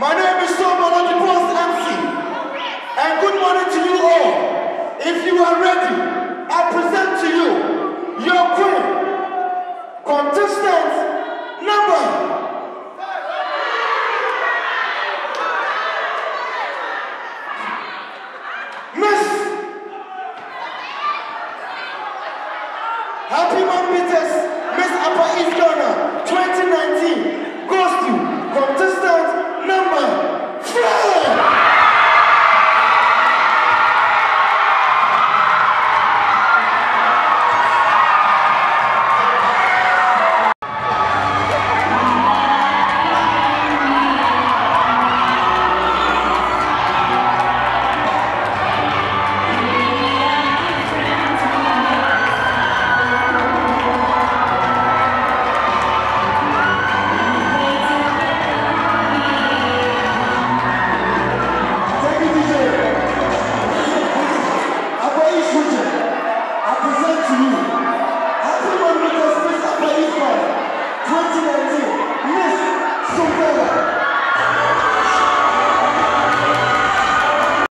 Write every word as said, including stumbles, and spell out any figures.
My name is Sobolo, the Boss M C. And good morning to you all. If you are ready, I present to you